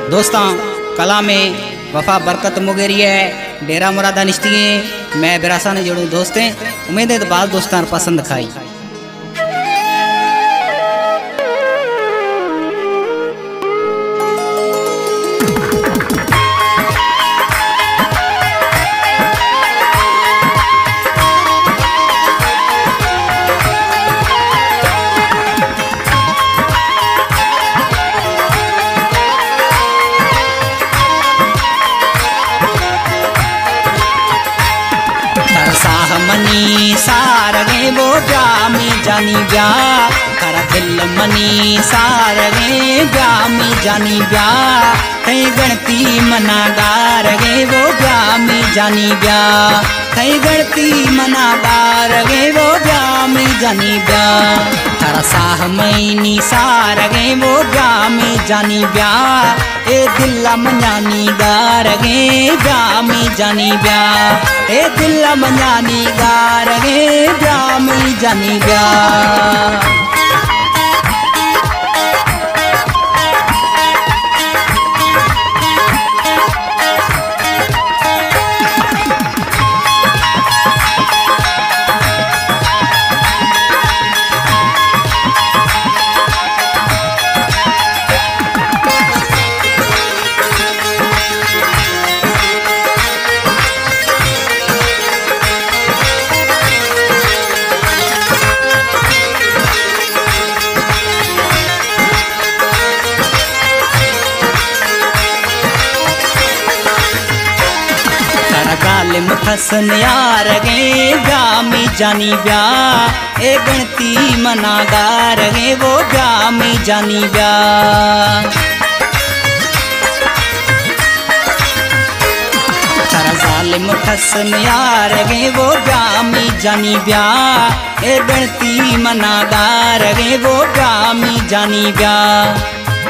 दोस्तां कला में वफा बरकत मुगेरी है डेरा मुरादा निश्ती मैं बिरासा ने जोड़ू दोस्तें उम्मीद है तो बाल दोस्तान पसंद खाई। मनी सारगे वो ब्याह में जानी ब्याह कर दिल मनी सारगे ब्याह में जानी ब्याह कई गणती मना गार गे वो ब्याह में जानी ब्याह कई गणती मना गार गे वो ब्याह में जानी ब्याह तारा साह मईनी सारगे वो ब्याह में जानी ब्याह ए दिल्ला मनानी गार गे ब्याह में जानी ब्याह ए दिल्ला मनानी गार गे ब्याह में जानी ब्याह। मुठसन यार गे ब्याह में जानी ब्याह ए गणती मना गार गे वो ब्याह में जानी ब्याह। तारा जालिम मुठसन यार गे वो ब्याह में जानी ब्याह ए गणती मना गार गे वो ब्याह में जानी ब्याह।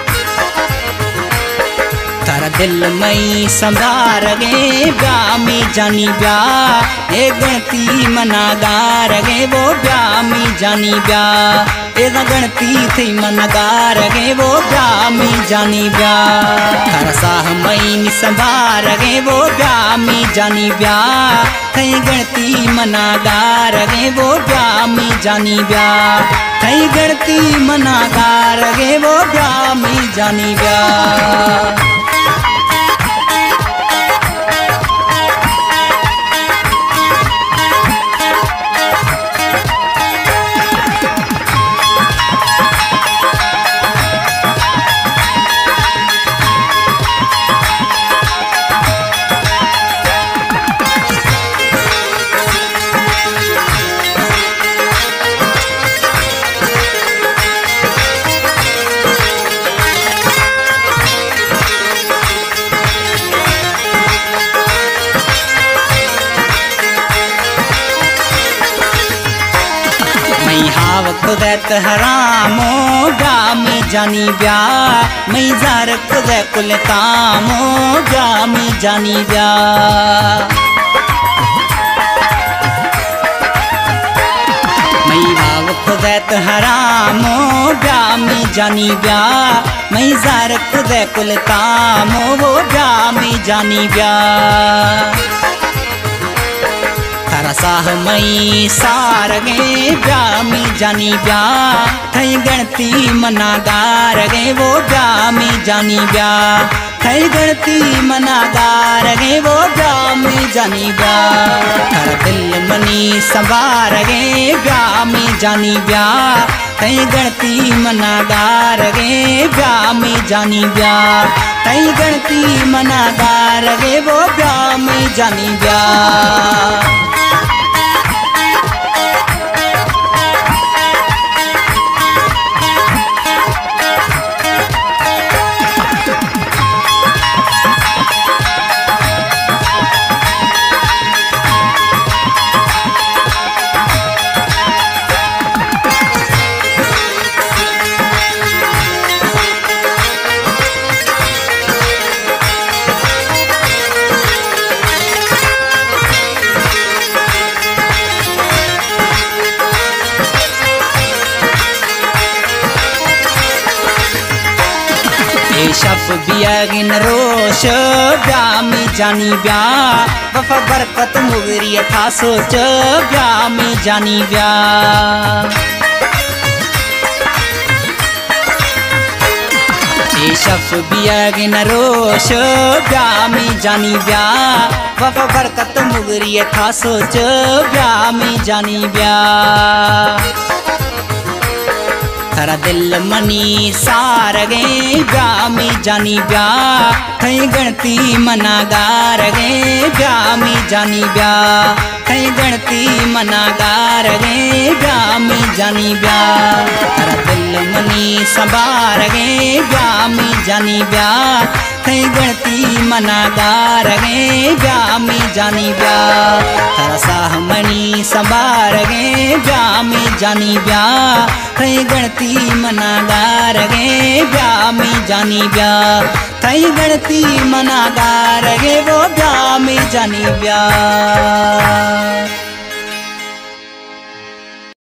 तारा दिल मई संभार गे ब्याह में जानी ब्याह ए गणती मना गार गे वो ब्याह में जानी ब्याह ए गणती थी मना गार गे वो ब्याह में जानी ब्याह। तारा साह मई संभार गे वो ब्याह में जानी ब्याह थई गणती मना गार गे वो ब्याह में जानी ब्याह थई गणती मना गार गे वो ब्याह में जानी ब्याह। हाव खुदैत हरामो ब्याह में जानी ब्याह मई जार खुदै कुल कामो ब्याह में जानी ब्याह। मई हाव खुदैत हरामो ब्याह में जानी ब्याह मई जार खुदै कुल कामो वो ब्याह में जानी ब्याह। तारा साह मई सार गे ब्याह में जानी ब्याह थई गणती मना गार गे वो ब्याह में जानी ब्याह थई गणती मना गार गे वो ब्याह में जानी ब्याह। तारा दिल मनी संभार गे ब्याह में जानी ब्याह थई गणती मना गार गे ब्याह में जानी ब्याह थई गणती मना गार गे वो ब्याह में जानी ब्याह। बिया गिन रोश ब्याह में जानी ब्याह वफा बरकत मुगरिया था सोच ब्याह में जानी ब्याह शफ बिया गिन रोश ब्याह में जानी ब्याह वफा बरकत मुगरिया था सोच ब्याह में जानी ब्याह थारा दिल मनी सार गे ब्याह में जानी ब्याह थई गणती मनागार गे ब्याह में जानी ब्याह थई गणती मनागार गे ब्याह में जानी ब्याह थारा दिल मनी संभार गे ब्याह में जानी ब्याह थई गणती मनागार गे ब्याह में जानी ब्याह थारा साह मनी संभार गे ब्याह में जानी ब्याह थई गणती मनागार गे ब्याह में जानी ब्याह थई गणती मनागार गे वो ब्याह में जानी ब्याह।